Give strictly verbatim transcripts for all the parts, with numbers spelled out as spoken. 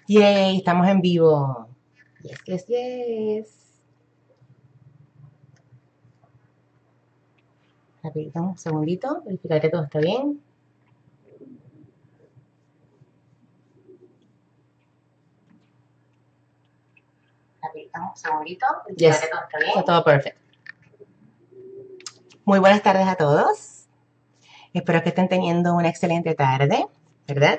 Yay, estamos en vivo. Yes, yes, yes. Rapidito, un segundito, verificar que todo está bien. Rapidito, un segundito, verificar yes, que todo está bien. Está todo perfecto. Muy buenas tardes a todos. Espero que estén teniendo una excelente tarde, ¿verdad?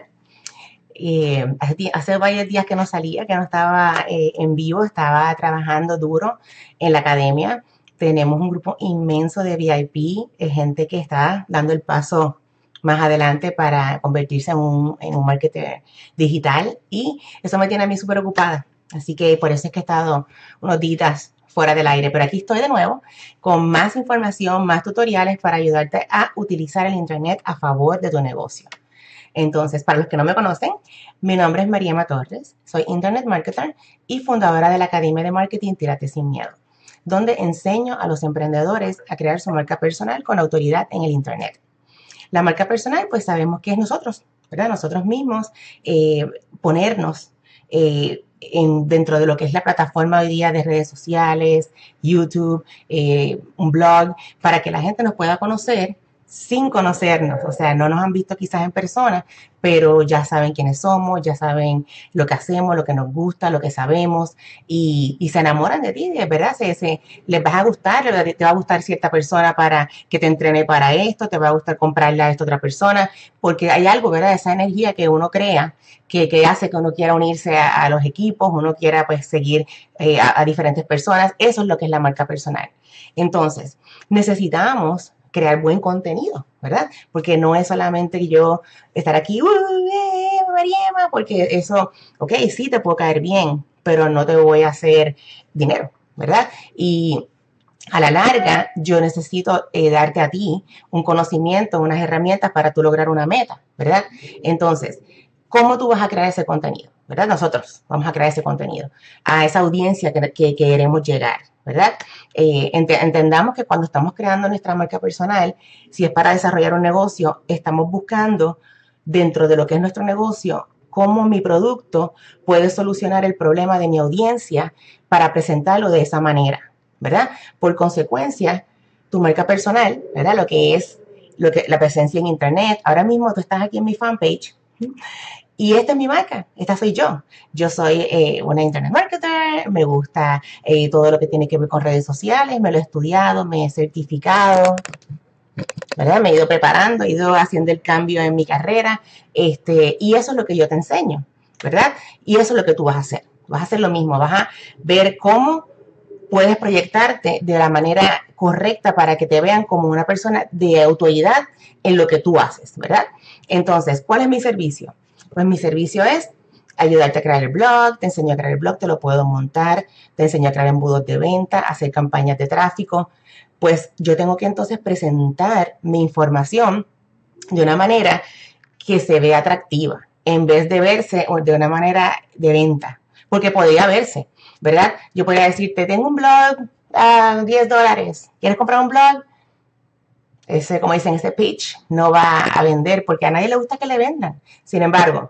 Eh, hace, hace varios días que no salía, que no estaba eh, en vivo, estaba trabajando duro en la academia. Tenemos un grupo inmenso de V I P, eh, gente que está dando el paso más adelante para convertirse en un, en un marketer digital y eso me tiene a mí súper ocupada. Así que por eso es que he estado unos días fuera del aire, pero aquí estoy de nuevo con más información, más tutoriales para ayudarte a utilizar el internet a favor de tu negocio. Entonces, para los que no me conocen, mi nombre es Mariema Torres, soy Internet Marketer y fundadora de la Academia de Marketing Tírate Sin Miedo, donde enseño a los emprendedores a crear su marca personal con autoridad en el Internet. La marca personal, pues sabemos que es nosotros, ¿verdad? Nosotros mismos, eh, ponernos eh, en, dentro de lo que es la plataforma hoy día de redes sociales, YouTube, eh, un blog, para que la gente nos pueda conocer sin conocernos, o sea, no nos han visto quizás en persona, pero ya saben quiénes somos, ya saben lo que hacemos, lo que nos gusta, lo que sabemos y, y se enamoran de ti, ¿verdad? Se, se, les vas a gustar, te va a gustar cierta persona para que te entrene para esto, te va a gustar comprarle a esta otra persona, porque hay algo, ¿verdad? Esa energía que uno crea que, que hace que uno quiera unirse a, a los equipos, uno quiera pues seguir eh, a, a diferentes personas, eso es lo que es la marca personal. Entonces, necesitamos crear buen contenido, ¿verdad? Porque no es solamente yo estar aquí, uh, eh, Mariema, porque eso, ok, sí te puedo caer bien, pero no te voy a hacer dinero, ¿verdad? Y a la larga, yo necesito eh, darte a ti un conocimiento, unas herramientas para tú lograr una meta, ¿verdad? Entonces, ¿cómo tú vas a crear ese contenido? ¿Verdad? Nosotros vamos a crear ese contenido a esa audiencia que, que queremos llegar, ¿verdad? Eh, ent entendamos que cuando estamos creando nuestra marca personal, si es para desarrollar un negocio, estamos buscando dentro de lo que es nuestro negocio cómo mi producto puede solucionar el problema de mi audiencia para presentarlo de esa manera, ¿verdad? Por consecuencia, tu marca personal, ¿verdad? Lo que es lo que, la presencia en internet. Ahora mismo tú estás aquí en mi fanpage y esta es mi marca, esta soy yo. Yo soy eh, una internet marketer, me gusta eh, todo lo que tiene que ver con redes sociales, me lo he estudiado, me he certificado, ¿verdad? Me he ido preparando, he ido haciendo el cambio en mi carrera, este, y eso es lo que yo te enseño, ¿verdad? Y eso es lo que tú vas a hacer. Vas a hacer lo mismo, vas a ver cómo puedes proyectarte de la manera correcta para que te vean como una persona de autoridad en lo que tú haces, ¿verdad? Entonces, ¿cuál es mi servicio? Pues mi servicio es ayudarte a crear el blog, te enseño a crear el blog, te lo puedo montar, te enseño a crear embudos de venta, hacer campañas de tráfico. Pues yo tengo que entonces presentar mi información de una manera que se vea atractiva, en vez de verse de una manera de venta, porque podría verse, ¿verdad? Yo podría decirte, tengo un blog a diez dólares, ¿quieres comprar un blog? Ese, como dicen, ese pitch no va a vender porque a nadie le gusta que le vendan. Sin embargo,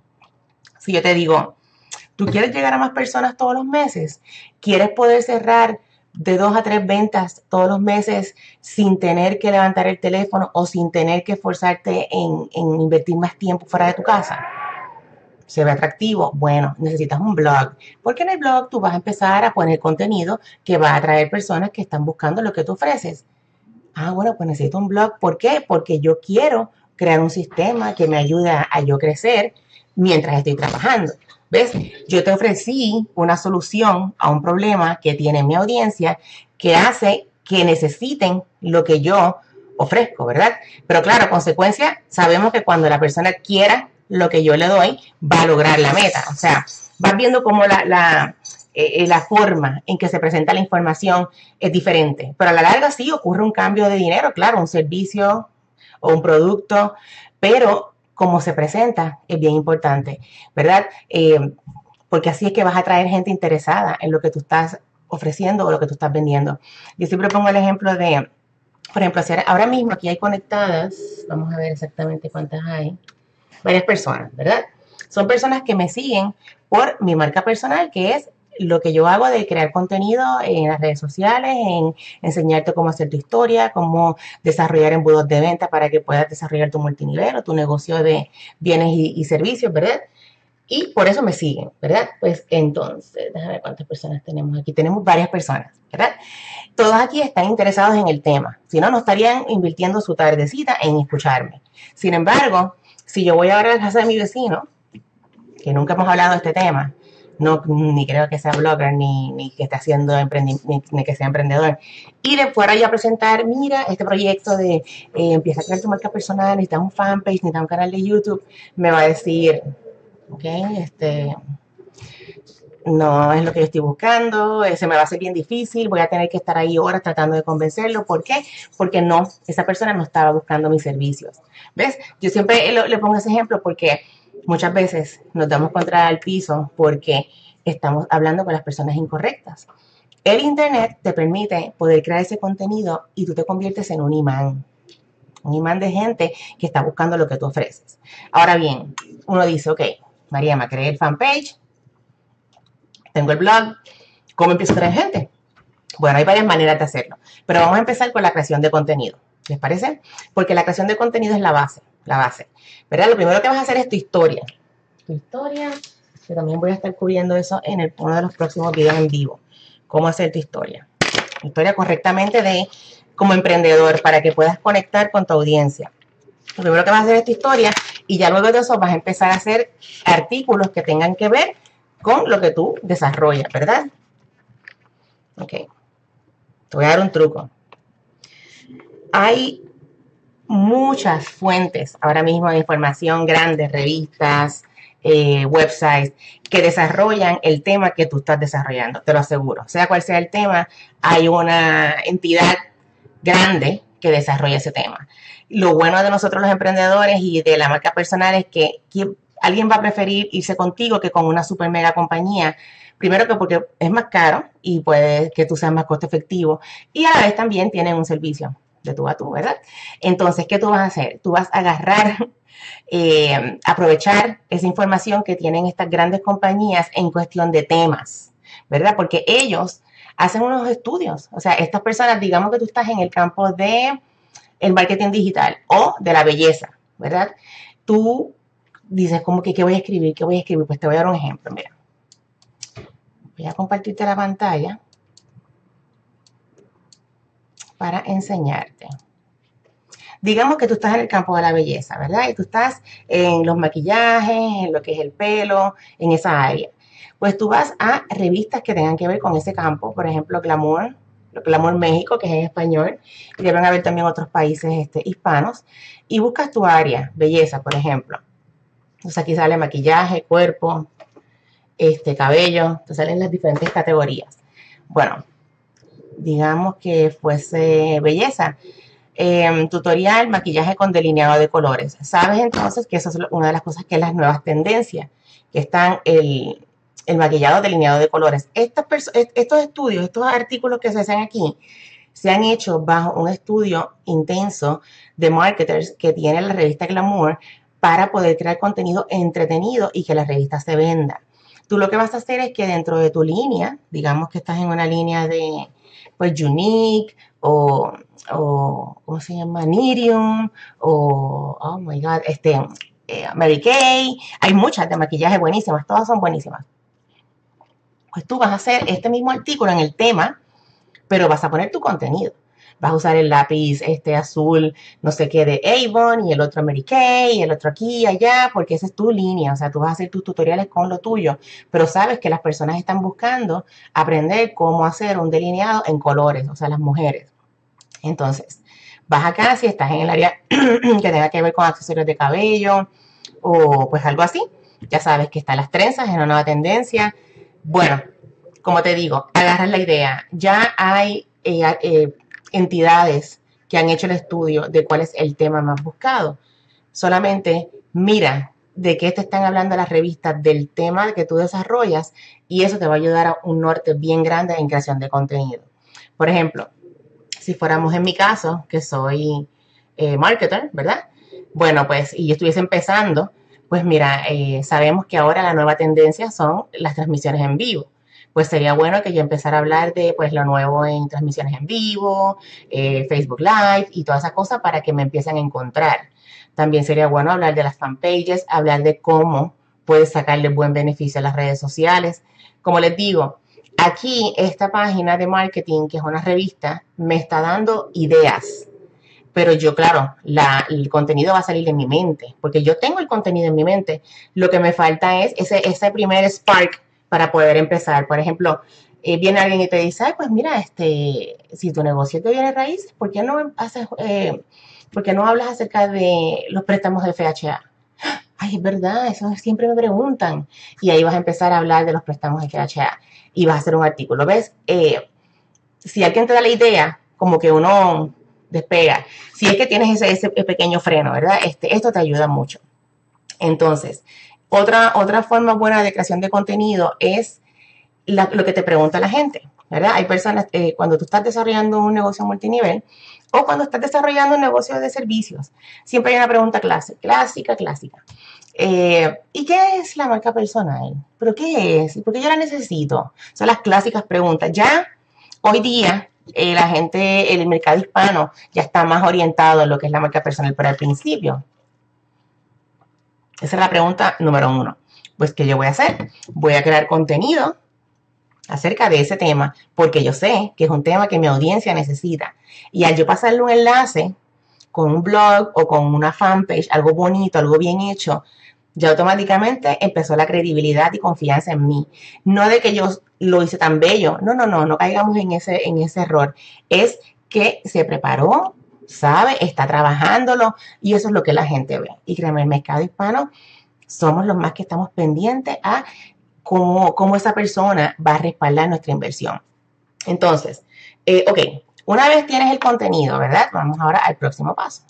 si yo te digo, ¿tú quieres llegar a más personas todos los meses? ¿Quieres poder cerrar de dos a tres ventas todos los meses sin tener que levantar el teléfono o sin tener que esforzarte en, en invertir más tiempo fuera de tu casa? ¿Se ve atractivo? Bueno, necesitas un blog, porque en el blog tú vas a empezar a poner contenido que va a atraer personas que están buscando lo que tú ofreces. Ah, bueno, pues necesito un blog. ¿Por qué? Porque yo quiero crear un sistema que me ayude a, a yo crecer mientras estoy trabajando. ¿Ves? Yo te ofrecí una solución a un problema que tiene mi audiencia que hace que necesiten lo que yo ofrezco, ¿verdad? Pero claro, a consecuencia, sabemos que cuando la persona quiera lo que yo le doy, va a lograr la meta. O sea, vas viendo cómo la, la, eh, la forma en que se presenta la información es diferente. Pero a la larga sí ocurre un cambio de dinero, claro, un servicio o un producto, pero como se presenta es bien importante, ¿verdad? Eh, porque así es que vas a traer gente interesada en lo que tú estás ofreciendo o lo que tú estás vendiendo. Yo siempre pongo el ejemplo de, por ejemplo, si ahora mismo aquí hay conectadas, vamos a ver exactamente cuántas hay, varias personas, ¿verdad? Son personas que me siguen por mi marca personal, que es lo que yo hago de crear contenido en las redes sociales, en enseñarte cómo hacer tu historia, cómo desarrollar embudos de venta para que puedas desarrollar tu multinivel o tu negocio de bienes y, y servicios, ¿verdad? Y por eso me siguen, ¿verdad? Pues entonces, déjame ver cuántas personas tenemos aquí. Tenemos varias personas, ¿verdad? Todos aquí están interesados en el tema. Si no, no estarían invirtiendo su tardecita en escucharme. Sin embargo, si yo voy ahora a la casa de mi vecino, que nunca hemos hablado de este tema, no, ni creo que sea blogger, ni, ni que esté haciendo emprendi ni, ni que sea emprendedor, y le fuera yo a presentar, mira, este proyecto de eh, empieza a crear tu marca personal, necesitas un fanpage, necesitas un canal de YouTube, me va a decir, ok, este, no es lo que yo estoy buscando, se me va a hacer bien difícil, voy a tener que estar ahí horas tratando de convencerlo. ¿Por qué? Porque no, esa persona no estaba buscando mis servicios. ¿Ves? Yo siempre le, le pongo ese ejemplo porque muchas veces nos damos contra el piso porque estamos hablando con las personas incorrectas. El internet te permite poder crear ese contenido y tú te conviertes en un imán. Un imán de gente que está buscando lo que tú ofreces. Ahora bien, uno dice, ok, María, me creé el fanpage, tengo el blog, ¿cómo empiezo a traer gente? Bueno, hay varias maneras de hacerlo, pero vamos a empezar con la creación de contenido. ¿Les parece? Porque la creación de contenido es la base, la base. ¿Verdad? Lo primero que vas a hacer es tu historia. Tu historia, que también voy a estar cubriendo eso en el, uno de los próximos videos en vivo. Cómo hacer tu historia. Historia correctamente de como emprendedor para que puedas conectar con tu audiencia. Lo primero que vas a hacer es tu historia y ya luego de eso vas a empezar a hacer artículos que tengan que ver con lo que tú desarrollas, ¿verdad? Ok. Te voy a dar un truco. Hay muchas fuentes ahora mismo de información, grandes revistas, eh, websites, que desarrollan el tema que tú estás desarrollando, te lo aseguro. Sea cual sea el tema, hay una entidad grande que desarrolla ese tema. Lo bueno de nosotros los emprendedores y de la marca personal es que, que alguien va a preferir irse contigo que con una super mega compañía. Primero que porque es más caro y puede que tú seas más costo efectivo y a la vez también tienen un servicio de tú a tú, ¿verdad? Entonces, ¿qué tú vas a hacer? Tú vas a agarrar, eh, aprovechar esa información que tienen estas grandes compañías en cuestión de temas, ¿verdad? Porque ellos hacen unos estudios. O sea, estas personas, digamos que tú estás en el campo de el marketing digital o de la belleza, ¿verdad? Tú dices como que, ¿qué voy a escribir? ¿Qué voy a escribir? Pues te voy a dar un ejemplo, mira. Voy a compartirte la pantalla para enseñarte. Digamos que tú estás en el campo de la belleza, ¿verdad? Y tú estás en los maquillajes, en lo que es el pelo, en esa área. Pues tú vas a revistas que tengan que ver con ese campo, por ejemplo, Glamour, Glamour México, que es en español, y deben haber también otros países este, hispanos, y buscas tu área, belleza, por ejemplo. Entonces aquí sale maquillaje, cuerpo, este, cabello, te salen las diferentes categorías. Bueno, digamos que fuese belleza. Eh, tutorial, maquillaje con delineado de colores. Sabes entonces que eso es una de las cosas que es las nuevas tendencias, que están el, el maquillado delineado de colores. Estas estos estudios, estos artículos que se hacen aquí, se han hecho bajo un estudio intenso de marketers que tiene la revista Glamour para poder crear contenido entretenido y que la revista se venda. Tú lo que vas a hacer es que dentro de tu línea, digamos que estás en una línea de, pues, Unique o, o ¿cómo se llama? Nerium o, oh my God, este, eh, Mary Kay. Hay muchas de maquillaje buenísimas, todas son buenísimas. Pues tú vas a hacer este mismo artículo en el tema, pero vas a poner tu contenido. Vas a usar el lápiz este azul, no sé qué, de Avon, y el otro Mary Kay, y el otro aquí y allá, porque esa es tu línea. O sea, tú vas a hacer tus tutoriales con lo tuyo, pero sabes que las personas están buscando aprender cómo hacer un delineado en colores, o sea, las mujeres. Entonces, vas acá si estás en el área que tenga que ver con accesorios de cabello o pues algo así. Ya sabes que están las trenzas, es una nueva tendencia. Bueno, como te digo, agarras la idea. Ya hay eh, eh, entidades que han hecho el estudio de cuál es el tema más buscado. Solamente mira de qué te están hablando las revistas del tema que tú desarrollas y eso te va a ayudar a un norte bien grande en creación de contenido. Por ejemplo, si fuéramos en mi caso, que soy eh, marketer, ¿verdad? Bueno, pues, y yo estuviese empezando, Pues mira, eh, sabemos que ahora la nueva tendencia son las transmisiones en vivo. Pues sería bueno que yo empezara a hablar de pues lo nuevo en transmisiones en vivo, eh, Facebook Live y todas esas cosas para que me empiecen a encontrar. También sería bueno hablar de las fanpages, hablar de cómo puedes sacarle buen beneficio a las redes sociales. Como les digo, aquí esta página de marketing, que es una revista, me está dando ideas. Pero yo, claro, la, el contenido va a salir de mi mente, porque yo tengo el contenido en mi mente. Lo que me falta es ese, ese primer spark para poder empezar. Por ejemplo, eh, viene alguien y te dice, ay, pues mira, este, si tu negocio es de bienes raíces, ¿por qué no haces, eh, por qué no hablas acerca de los préstamos de F H A? Ay, es verdad, eso siempre me preguntan. Y ahí vas a empezar a hablar de los préstamos de F H A y vas a hacer un artículo. ¿Ves? Eh, si alguien te da la idea, como que uno despega. Si es que tienes ese, ese pequeño freno, ¿verdad? Este, esto te ayuda mucho. Entonces, otra, otra forma buena de creación de contenido es la, lo que te pregunta la gente, ¿verdad? Hay personas, eh, cuando tú estás desarrollando un negocio multinivel o cuando estás desarrollando un negocio de servicios, siempre hay una pregunta clásica, clásica, clásica. Eh, ¿Y qué es la marca personal? ¿Pero qué es? ¿Por qué yo la necesito? Son las clásicas preguntas. Ya hoy día eh, la gente, el mercado hispano ya está más orientado en lo que es la marca personal, pero al principio, esa es la pregunta número uno. Pues, ¿qué yo voy a hacer? Voy a crear contenido acerca de ese tema, porque yo sé que es un tema que mi audiencia necesita. Y al yo pasarle un enlace con un blog o con una fanpage, algo bonito, algo bien hecho, ya automáticamente empezó la credibilidad y confianza en mí. No de que yo lo hice tan bello, no, no, no, no caigamos en ese, en ese error. Es que se preparó, sabe, está trabajándolo y eso es lo que la gente ve. Y créeme, el mercado hispano somos los más que estamos pendientes a cómo, cómo esa persona va a respaldar nuestra inversión. Entonces, eh, ok, una vez tienes el contenido, ¿verdad? Vamos ahora al próximo paso.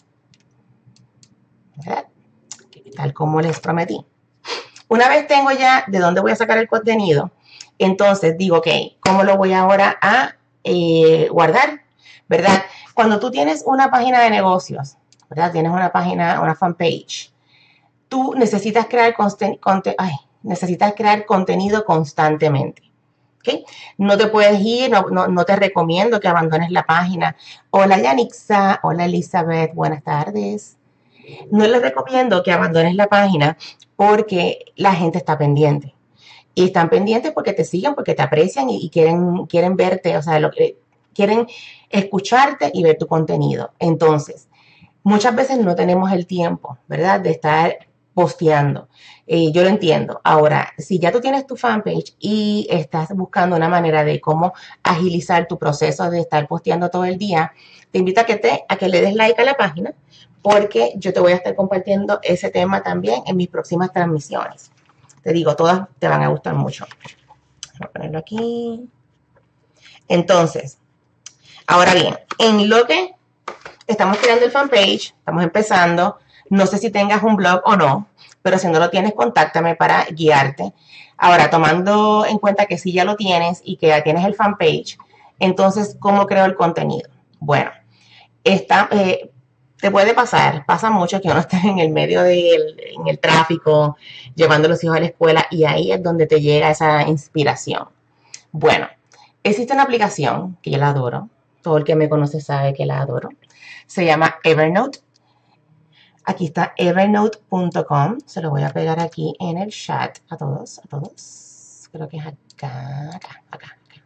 ¿Verdad? Tal como les prometí. Una vez tengo ya de dónde voy a sacar el contenido, entonces digo, ok, ¿cómo lo voy ahora a eh, guardar? ¿Verdad? Cuando tú tienes una página de negocios, ¿verdad? Tienes una página, una fanpage, tú necesitas crear, ay, necesitas crear contenido constantemente. ¿Okay? No te puedes ir, no, no, no te recomiendo que abandones la página. Hola Yanixa, hola Elizabeth, buenas tardes. No les recomiendo que abandones la página porque la gente está pendiente. Y están pendientes porque te siguen, porque te aprecian y, y quieren, quieren verte, o sea, lo que, quieren escucharte y ver tu contenido. Entonces, muchas veces no tenemos el tiempo, ¿verdad?, de estar posteando. Eh, yo lo entiendo. Ahora, si ya tú tienes tu fanpage y estás buscando una manera de cómo agilizar tu proceso de estar posteando todo el día, te invito a que, te, a que le des like a la página porque yo te voy a estar compartiendo ese tema también en mis próximas transmisiones. Te digo, todas te van a gustar mucho. Voy a ponerlo aquí. Entonces, ahora bien, en lo que estamos creando el fanpage, estamos empezando, no sé si tengas un blog o no, pero si no lo tienes, contáctame para guiarte. Ahora, tomando en cuenta que sí ya lo tienes y que ya tienes el fanpage, entonces, ¿cómo creo el contenido? Bueno, está, eh, te puede pasar, pasa mucho que uno está en el medio del en el tráfico, llevando a los hijos a la escuela y ahí es donde te llega esa inspiración. Bueno, existe una aplicación que yo la adoro, todo el que me conoce sabe que la adoro, se llama Evernote. Aquí está evernote punto com, se lo voy a pegar aquí en el chat a todos, a todos, creo que es acá, acá, acá, acá.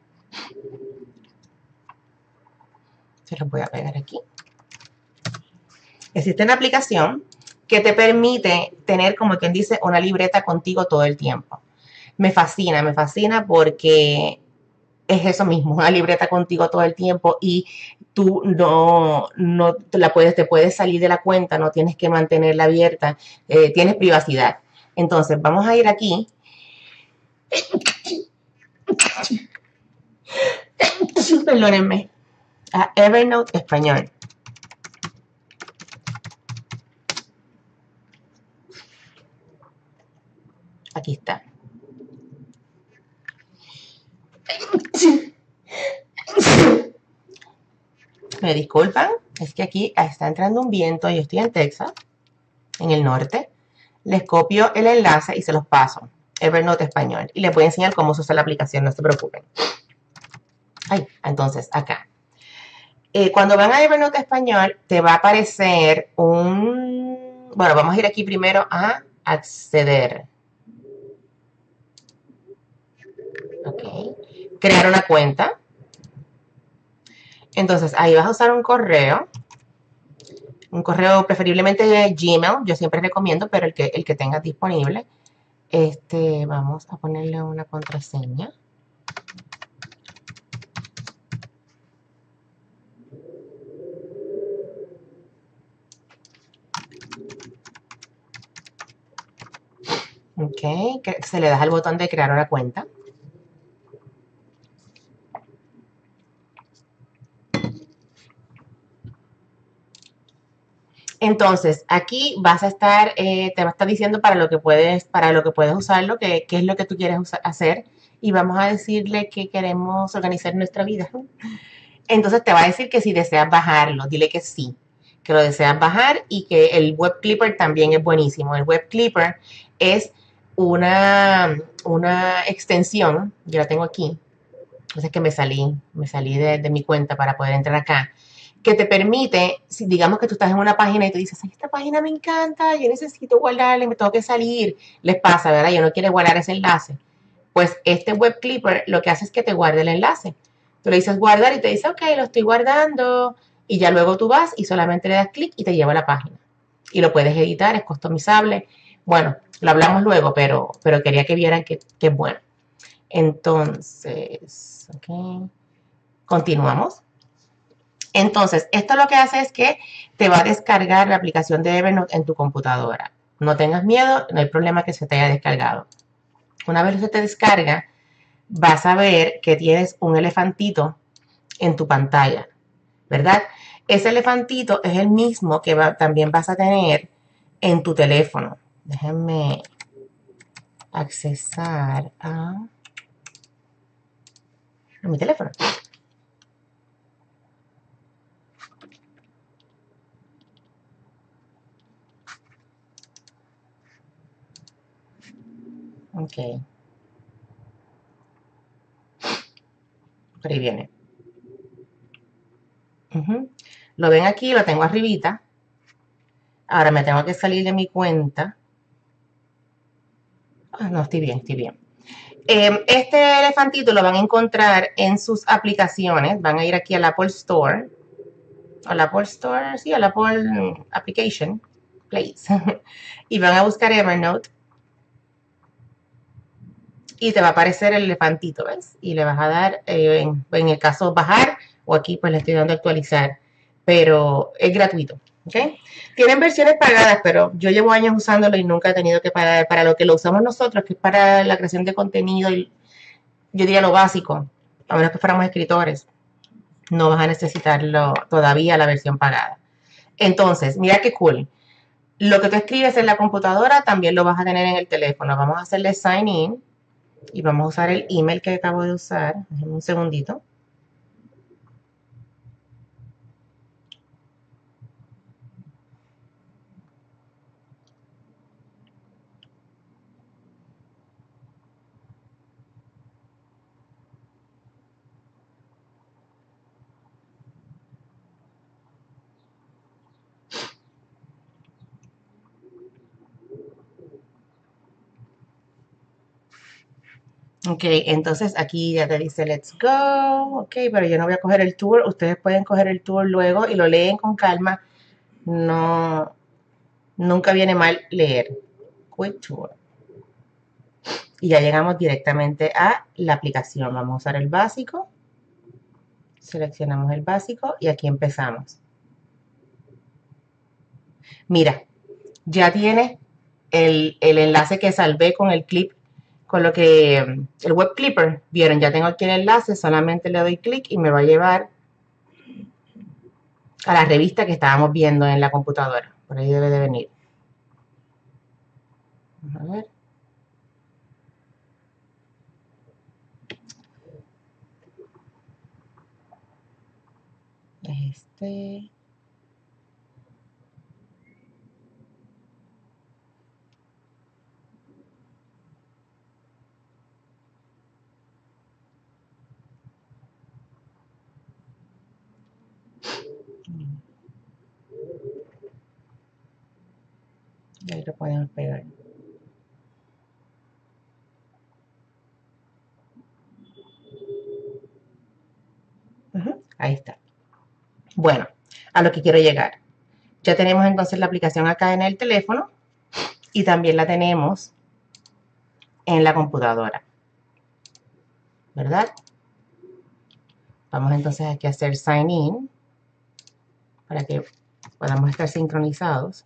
Se los voy a pegar aquí. Existe una aplicación que te permite tener, como quien dice, una libreta contigo todo el tiempo. Me fascina, me fascina porque es eso mismo, una libreta contigo todo el tiempo y tú no, no te la puedes, te puedes salir de la cuenta, no tienes que mantenerla abierta, eh, tienes privacidad. Entonces, vamos a ir aquí. Perdónenme. A Evernote español. Aquí está. Me disculpan, es que aquí está entrando un viento, yo estoy en Texas, en el norte, les copio el enlace y se los paso. Evernote Español. Y les voy a enseñar cómo se usa la aplicación, no se preocupen. Ay, entonces, acá. Eh, cuando van a Evernote Español, te va a aparecer un... Bueno, vamos a ir aquí primero a acceder. Ok. Crear una cuenta. Entonces, ahí vas a usar un correo. Un correo preferiblemente de Gmail. Yo siempre recomiendo, pero el que, el que tengas disponible. Este, vamos a ponerle una contraseña. Ok, que se le da el botón de crear una cuenta. Entonces, aquí vas a estar, eh, te va a estar diciendo para lo que puedes, para lo que puedes usarlo, qué es lo que tú quieres usar, hacer, y vamos a decirle que queremos organizar nuestra vida. Entonces te va a decir que si deseas bajarlo, dile que sí, que lo deseas bajar y que el Web Clipper también es buenísimo. El Web Clipper es una, una extensión, yo la tengo aquí, entonces que me salí, me salí de, de mi cuenta para poder entrar acá, que te permite, si digamos que tú estás en una página y tú dices, ay, esta página me encanta, yo necesito guardarla y me tengo que salir, les pasa, ¿verdad? Yo no quiero guardar ese enlace. Pues este Web Clipper lo que hace es que te guarde el enlace. Tú le dices guardar y te dice, ok, lo estoy guardando, y ya luego tú vas y solamente le das clic y te lleva a la página. Y lo puedes editar, es customizable. Bueno, lo hablamos luego, pero, pero quería que vieran que, que es bueno. Entonces, ok, continuamos. Entonces, esto lo que hace es que te va a descargar la aplicación de Evernote en tu computadora. No tengas miedo, no hay problema que se te haya descargado. Una vez se te descarga, vas a ver que tienes un elefantito en tu pantalla, ¿verdad? Ese elefantito es el mismo que va, también vas a tener en tu teléfono. Déjenme accesar a, a mi teléfono. Ok. Por ahí viene. Uh-huh. Lo ven aquí, lo tengo arribita. Ahora me tengo que salir de mi cuenta. Ah, no, estoy bien, estoy bien. Eh, este elefantito lo van a encontrar en sus aplicaciones. Van a ir aquí al Apple Store. Al Apple Store, sí, al Apple Application Place. Y van a buscar Evernote. Y te va a aparecer el elefantito, ¿ves? Y le vas a dar, eh, en, en el caso bajar, o aquí pues le estoy dando actualizar. Pero es gratuito. ¿Ok? Tienen versiones pagadas, pero yo llevo años usándolo y nunca he tenido que pagar. Para lo que lo usamos nosotros, que es para la creación de contenido, y yo diría lo básico, a menos que fuéramos escritores, no vas a necesitarlo todavía la versión pagada. Entonces, mira qué cool. Lo que tú escribes en la computadora también lo vas a tener en el teléfono. Vamos a hacerle sign in y vamos a usar el email que acabo de usar. Déjenme un segundito. Ok, entonces aquí ya te dice let's go. Ok, pero yo no voy a coger el tour. Ustedes pueden coger el tour luego y lo leen con calma. No, nunca viene mal leer. Quick tour. Y ya llegamos directamente a la aplicación. Vamos a usar el básico. Seleccionamos el básico y aquí empezamos. Mira, ya tiene el, el enlace que salvé con el clip, con lo que el web clipper. Vieron, ya tengo aquí el enlace, solamente le doy clic y me va a llevar a la revista que estábamos viendo en la computadora. Por ahí debe de venir. Vamos a ver. Este. Y ahí lo podemos pegar. Uh-huh. Ahí está. Bueno, a lo que quiero llegar. Ya tenemos entonces la aplicación acá en el teléfono y también la tenemos en la computadora, ¿verdad? Vamos entonces aquí a hacer sign in para que podamos estar sincronizados.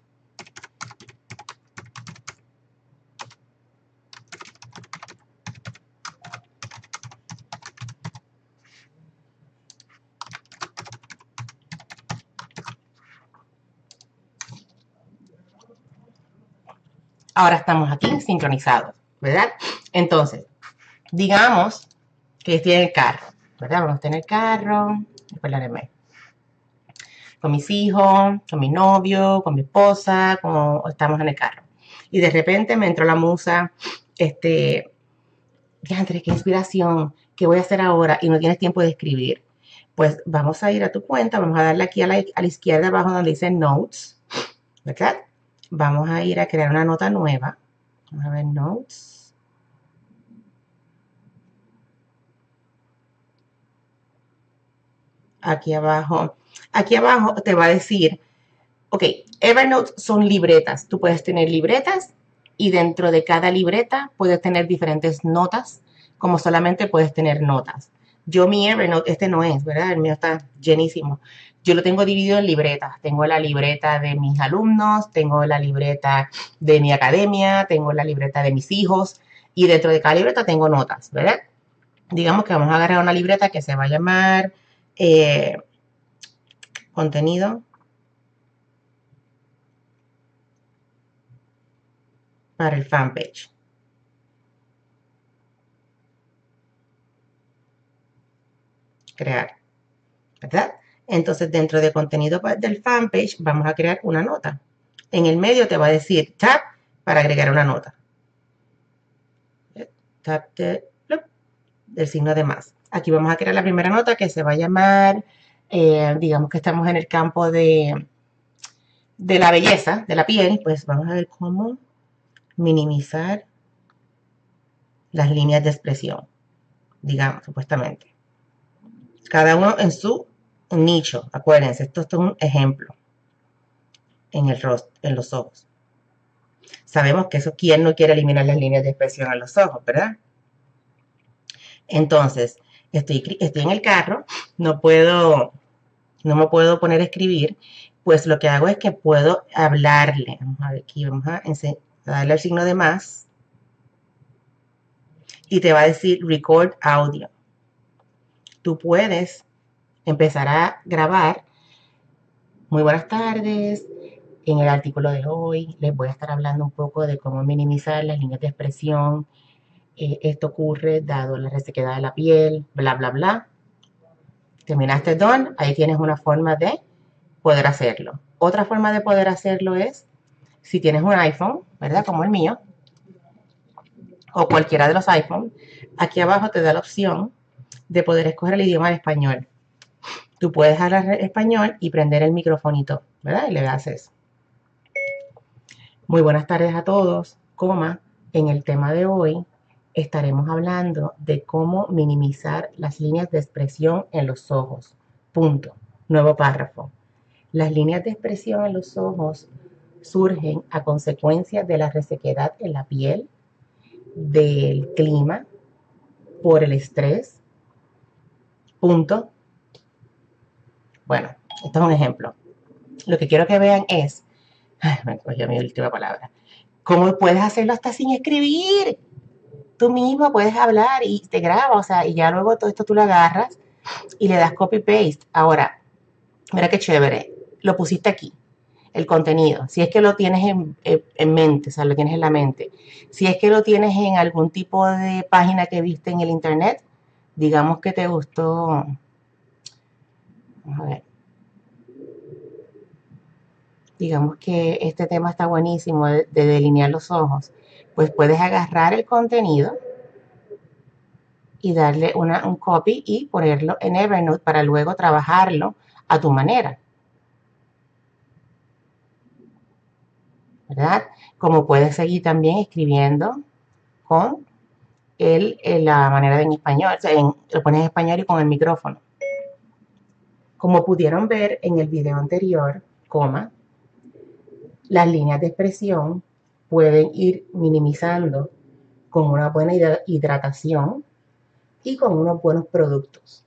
Ahora estamos aquí sincronizados, ¿verdad? Entonces, digamos que estoy en el carro, ¿verdad? Vamos a estar en el carro, espérame, con mis hijos, con mi novio, con mi esposa, como estamos en el carro. Y de repente me entró la musa, este, diantre, qué inspiración, ¿qué voy a hacer ahora? Y no tienes tiempo de escribir. Pues vamos a ir a tu cuenta, vamos a darle aquí a la, a la izquierda abajo donde dice Notes, ¿verdad? Vamos a ir a crear una nota nueva. Vamos a ver Notes. Aquí abajo, aquí abajo te va a decir, ok, Evernote son libretas. Tú puedes tener libretas y dentro de cada libreta puedes tener diferentes notas, como solamente puedes tener notas. Yo mi Evernote, este no es, ¿verdad? El mío está llenísimo. Yo lo tengo dividido en libretas. Tengo la libreta de mis alumnos, tengo la libreta de mi academia, tengo la libreta de mis hijos y dentro de cada libreta tengo notas, ¿verdad? Digamos que vamos a agarrar una libreta que se va a llamar eh, contenido para el fanpage. Crear, ¿verdad? Entonces, dentro de contenido del fanpage, vamos a crear una nota. En el medio te va a decir tab para agregar una nota. Tab de, del signo de más. Aquí vamos a crear la primera nota que se va a llamar, eh, digamos que estamos en el campo de, de la belleza, de la piel, pues vamos a ver cómo minimizar las líneas de expresión, digamos, supuestamente. Cada uno en su nicho, acuérdense, esto, esto es un ejemplo en el rostro, en los ojos. Sabemos que eso, ¿quién no quiere eliminar las líneas de expresión en los ojos, verdad? Entonces, estoy, estoy en el carro, no puedo, no me puedo poner a escribir, pues lo que hago es que puedo hablarle. Vamos a ver aquí, vamos a, a darle el signo de más y te va a decir record audio. Tú puedes empezar a grabar. Muy buenas tardes. En el artículo de hoy les voy a estar hablando un poco de cómo minimizar las líneas de expresión. Eh, esto ocurre dado la resequedad de la piel, bla, bla, bla. Terminaste done, ahí tienes una forma de poder hacerlo. Otra forma de poder hacerlo es, si tienes un iPhone, ¿verdad? Como el mío, o cualquiera de los iPhones, aquí abajo te da la opción de poder escoger el idioma en español. Tú puedes hablar español y prender el microfonito, ¿verdad? Y le das eso. Muy buenas tardes a todos, coma, en el tema de hoy estaremos hablando de cómo minimizar las líneas de expresión en los ojos. Punto. Nuevo párrafo. Las líneas de expresión en los ojos surgen a consecuencia de la resequedad en la piel, del clima, por el estrés. Punto. Bueno, esto es un ejemplo. Lo que quiero que vean es, ay, me cogió mi última palabra, cómo puedes hacerlo hasta sin escribir. Tú mismo puedes hablar y te graba, o sea, y ya luego todo esto tú lo agarras y le das copy paste. Ahora, mira qué chévere, lo pusiste aquí, el contenido. Si es que lo tienes en, en mente, o sea, lo tienes en la mente. Si es que lo tienes en algún tipo de página que viste en el internet, digamos que te gustó. Vamos a ver. Digamos que este tema está buenísimo de, de delinear los ojos. Pues puedes agarrar el contenido y darle una, un copy y ponerlo en Evernote para luego trabajarlo a tu manera. ¿verdad? Como puedes seguir también escribiendo con el, el- la manera de en español, o sea, en- lo pones en español y con el micrófono. Como pudieron ver en el video anterior, coma, las líneas de expresión pueden ir minimizando con una buena hidratación y con unos buenos productos.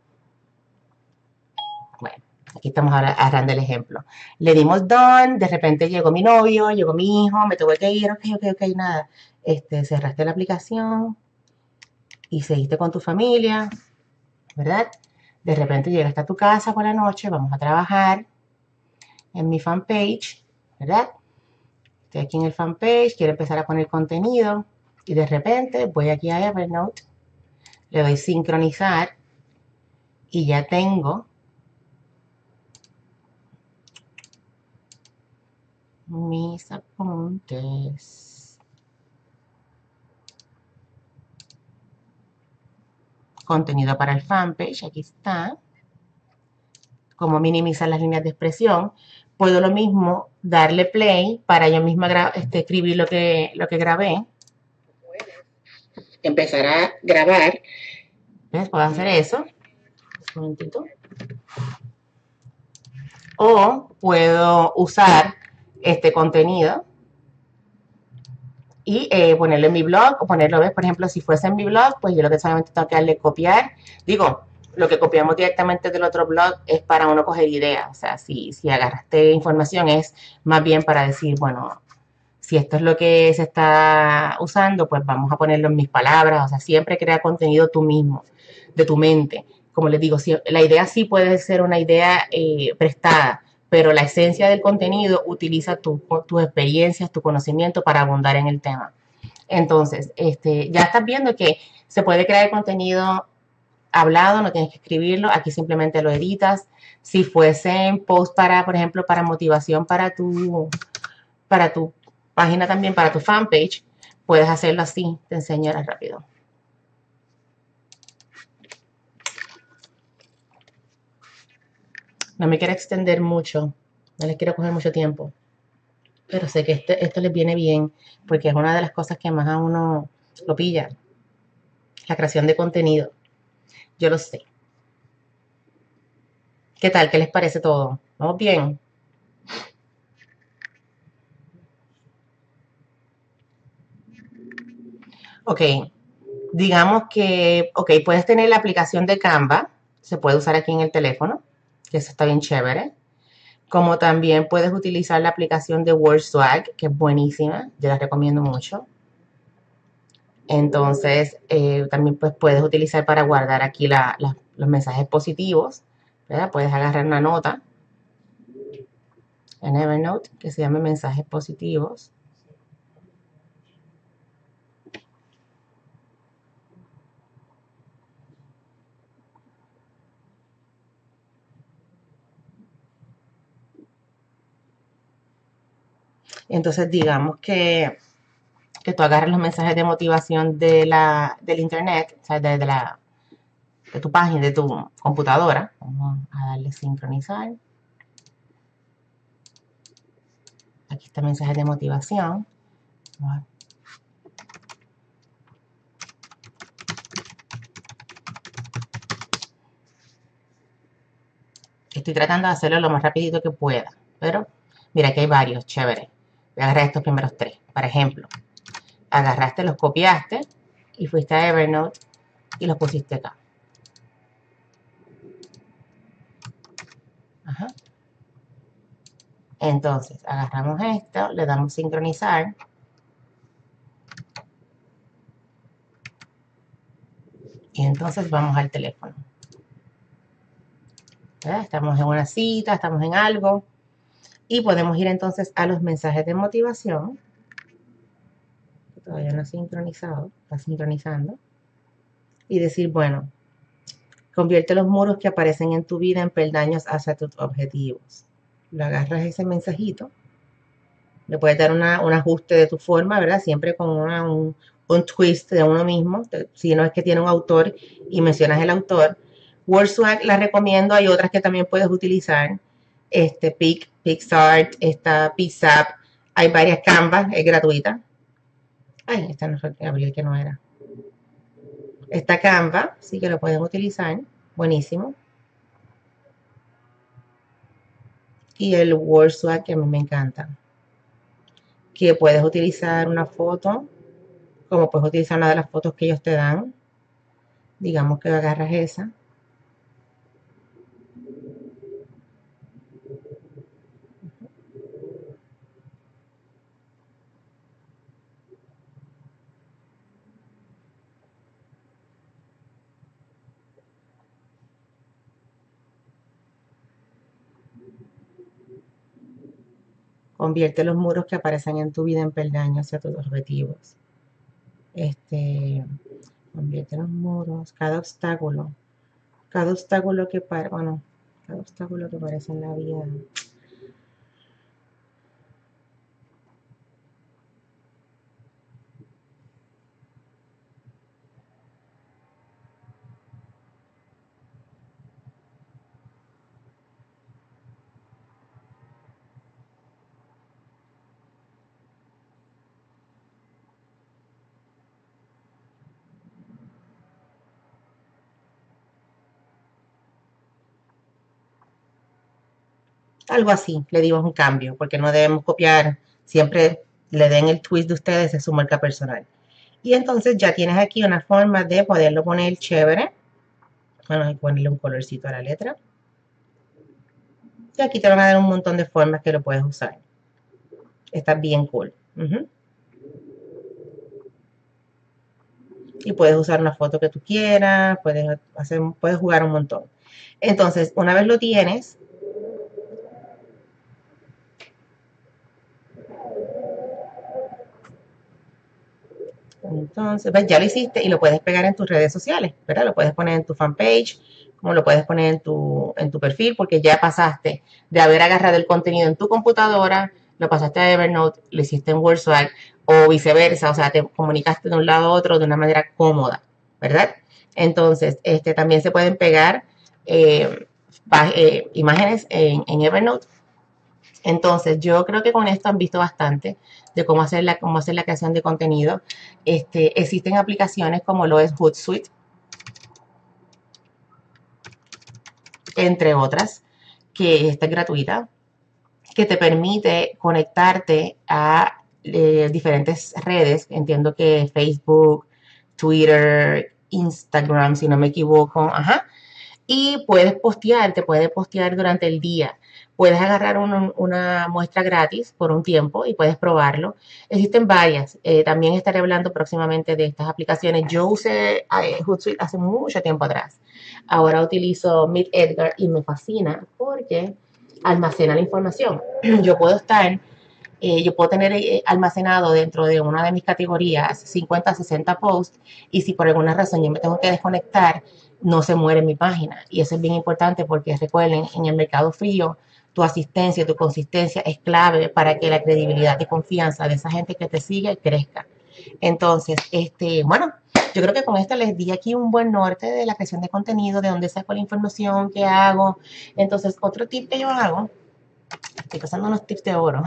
Bueno, aquí estamos ahora agarrando el ejemplo. Le dimos done, de repente llegó mi novio, llegó mi hijo, me tuve que ir, ok, ok, ok, nada. Este, cerraste la aplicación y seguiste con tu familia, ¿verdad? De repente llegaste a tu casa por la noche, vamos a trabajar en mi fanpage, ¿verdad? Estoy aquí en el fanpage, quiero empezar a poner contenido y de repente voy aquí a Evernote, le doy sincronizar y ya tengo mis apuntes. Contenido para el fanpage, aquí está. Cómo minimizar las líneas de expresión. Puedo lo mismo darle play para yo misma este, escribir lo que, lo que grabé. Empezar a grabar. ¿Ves? Puedo hacer eso. Un momentito. O puedo usar este contenido y eh, ponerlo en mi blog o ponerlo, ¿ves? Por ejemplo, si fuese en mi blog, pues yo lo que solamente tengo que darle copiar. Digo, lo que copiamos directamente del otro blog es para uno coger ideas. O sea, si, si agarraste información es más bien para decir, bueno, si esto es lo que se está usando, pues vamos a ponerlo en mis palabras. O sea, siempre crea contenido tú mismo, de tu mente. Como les digo, si, la idea sí puede ser una idea eh, prestada, pero la esencia del contenido utiliza tus tu experiencias, tu conocimiento para abundar en el tema. Entonces, este, ya estás viendo que se puede crear contenido hablado, no tienes que escribirlo, aquí simplemente lo editas. Si fuesen post para, por ejemplo, para motivación para tu, para tu página también, para tu fanpage, puedes hacerlo así, te enseñaré rápido. No me quiero extender mucho, no les quiero coger mucho tiempo, pero sé que este, esto les viene bien, porque es una de las cosas que más a uno lo pilla, la creación de contenido. Yo lo sé. ¿Qué tal? ¿Qué les parece todo? ¿Vamos bien? Ok, digamos que, ok, puedes tener la aplicación de Canva, se puede usar aquí en el teléfono, que eso está bien chévere. Como también puedes utilizar la aplicación de WordSwag, que es buenísima, yo la recomiendo mucho. Entonces, eh, también pues, puedes utilizar para guardar aquí la, la, los mensajes positivos, ¿verdad? Puedes agarrar una nota en Evernote que se llame mensajes positivos. Entonces, digamos que, que tú agarras los mensajes de motivación de la, del internet, o sea, de, de, la, de tu página, de tu computadora. Vamos a darle sincronizar. Aquí está el mensaje de motivación. Estoy tratando de hacerlo lo más rapidito que pueda, pero mira que hay varios, chévere. Voy a agarrar estos primeros tres. Por ejemplo, agarraste, los copiaste y fuiste a Evernote y los pusiste acá. Ajá. Entonces, agarramos esto, le damos sincronizar. Y entonces vamos al teléfono. ¿Verdad? Estamos en una cita, estamos en algo. Y podemos ir entonces a los mensajes de motivación. Todavía no ha sincronizado, está sincronizando. Y decir, bueno, convierte los muros que aparecen en tu vida en peldaños hacia tus objetivos. Le agarras ese mensajito, le puedes dar una, un ajuste de tu forma, ¿verdad? Siempre con una, un, un twist de uno mismo, si no es que tiene un autor y mencionas el autor. WordSwag la recomiendo, hay otras que también puedes utilizar, este Pic, PixArt, esta PixApp, Hay varias Canvas, es gratuita. Ay, esta no fue abrí que no era. Esta Canva, sí que lo pueden utilizar. Buenísimo. Y el WordSwag, que a mí me encanta. Que puedes utilizar una foto, como puedes utilizar una de las fotos que ellos te dan. Digamos que agarras esa. Convierte los muros que aparecen en tu vida en peldaños hacia tus objetivos. Este, convierte los muros, cada obstáculo, cada obstáculo que para, bueno, cada obstáculo que aparece en la vida. Algo así, le dimos un cambio, porque no debemos copiar, siempre le den el twist de ustedes de su marca personal. Y entonces ya tienes aquí una forma de poderlo poner chévere. Bueno, hay que ponerle un colorcito a la letra. Y aquí te van a dar un montón de formas que lo puedes usar. Está bien cool. Uh-huh. Y puedes usar una foto que tú quieras, puedes, hacer, puedes jugar un montón. Entonces, una vez lo tienes, entonces, ¿ves? Ya lo hiciste y lo puedes pegar en tus redes sociales, ¿verdad? Lo puedes poner en tu fanpage, como lo puedes poner en tu, en tu perfil, porque ya pasaste de haber agarrado el contenido en tu computadora, lo pasaste a Evernote, lo hiciste en WordSwag, o viceversa, o sea, te comunicaste de un lado a otro de una manera cómoda, ¿verdad? Entonces, este, también se pueden pegar eh, eh, imágenes en, en Evernote. Entonces, yo creo que con esto han visto bastante de cómo hacer la, cómo hacer la creación de contenido. Este, existen aplicaciones como lo es Hootsuite, entre otras, que está gratuita, que te permite conectarte a eh, diferentes redes. Entiendo que Facebook, Twitter, Instagram, si no me equivoco, ajá. Y puedes postear, te puedes postear durante el día. Puedes agarrar un, una muestra gratis por un tiempo y puedes probarlo. Existen varias. Eh, también estaré hablando próximamente de estas aplicaciones. Yo usé eh, Hootsuite hace mucho tiempo atrás. Ahora utilizo Meet Edgar y me fascina porque almacena la información. Yo puedo estar eh, yo puedo tener eh, almacenado dentro de una de mis categorías cincuenta, sesenta posts y si por alguna razón yo me tengo que desconectar, no se muere mi página. Y eso es bien importante porque recuerden, en el mercado frío, tu asistencia, tu consistencia es clave para que la credibilidad y confianza de esa gente que te sigue crezca. Entonces, este, bueno, yo creo que con esto les di aquí un buen norte de la creación de contenido, de dónde saco la información, qué hago. Entonces, otro tip que yo hago, estoy pasando unos tips de oro.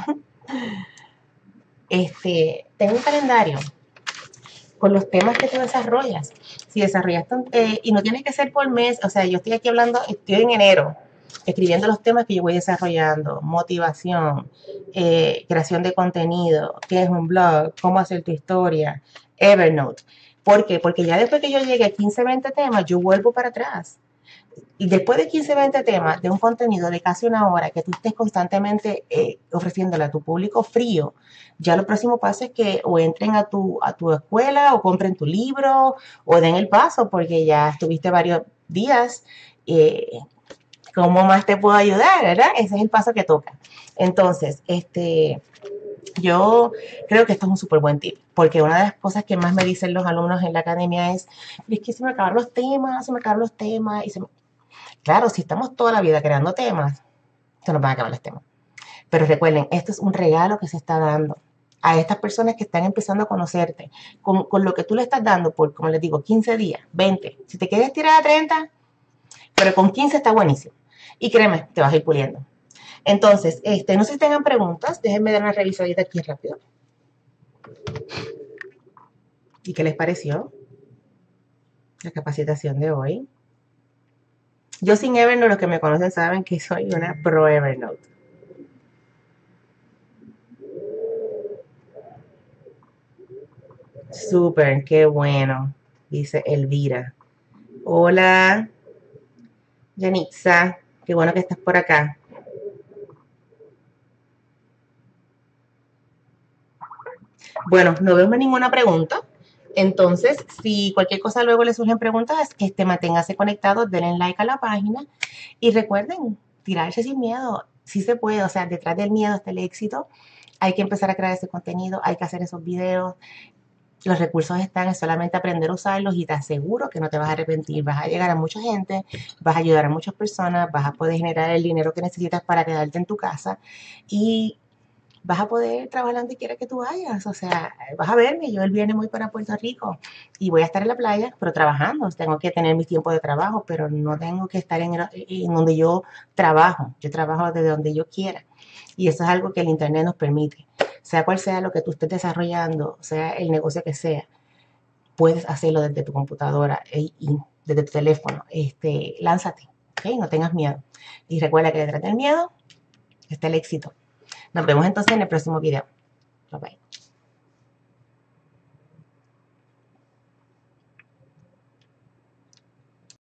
Este, tengo un calendario con los temas que tú desarrollas. Si desarrollas, eh, y no tiene que ser por mes, o sea, yo estoy aquí hablando, estoy en enero, escribiendo los temas que yo voy desarrollando, motivación, eh, creación de contenido, qué es un blog, cómo hacer tu historia, Evernote. ¿Por qué? Porque ya después que yo llegue a quince, veinte temas, yo vuelvo para atrás. Y después de quince, veinte temas de un contenido de casi una hora que tú estés constantemente eh, ofreciéndole a tu público frío, ya lo próximo paso es que o entren a tu, a tu escuela o compren tu libro o den el paso porque ya estuviste varios días. Eh, ¿Cómo más te puedo ayudar? ¿Verdad? Ese es el paso que toca. Entonces, este, yo creo que esto es un súper buen tip, porque una de las cosas que más me dicen los alumnos en la academia es, es que se me acaban los temas, se me acaban los temas, y se me... Claro, si estamos toda la vida creando temas, se nos van a acabar los temas. Pero recuerden, esto es un regalo que se está dando a estas personas que están empezando a conocerte. Con, con lo que tú le estás dando por, como les digo, quince días, veinte. Si te quieres tirar a treinta, pero con quince está buenísimo. Y créeme, te vas a ir puliendo. Entonces, este, no sé si tengan preguntas, déjenme dar una revisadita aquí rápido. ¿Y qué les pareció la capacitación de hoy? Yo sin Evernote, los que me conocen saben que soy una pro Evernote. Súper, qué bueno, dice Elvira. Hola, Yanitza, qué bueno que estás por acá. Bueno, no veo ninguna pregunta. Entonces, si cualquier cosa luego les surgen preguntas, este, manténganse conectados, denle like a la página y recuerden, tirarse sin miedo. Sí se puede, o sea, detrás del miedo está el éxito. Hay que empezar a crear ese contenido, hay que hacer esos videos. Los recursos están, es solamente aprender a usarlos y te aseguro que no te vas a arrepentir. Vas a llegar a mucha gente, vas a ayudar a muchas personas, vas a poder generar el dinero que necesitas para quedarte en tu casa y vas a poder trabajar donde quiera que tú vayas. O sea, vas a verme, yo el viernes voy para Puerto Rico y voy a estar en la playa, pero trabajando. Tengo que tener mi tiempo de trabajo, pero no tengo que estar en, el, en donde yo trabajo. Yo trabajo desde donde yo quiera. Y eso es algo que el Internet nos permite. Sea cual sea lo que tú estés desarrollando, sea el negocio que sea, puedes hacerlo desde tu computadora y, y desde tu teléfono. Este, lánzate, ¿okay? No tengas miedo. Y recuerda que detrás del miedo está el éxito. Nos vemos entonces en el próximo video. Bye bye.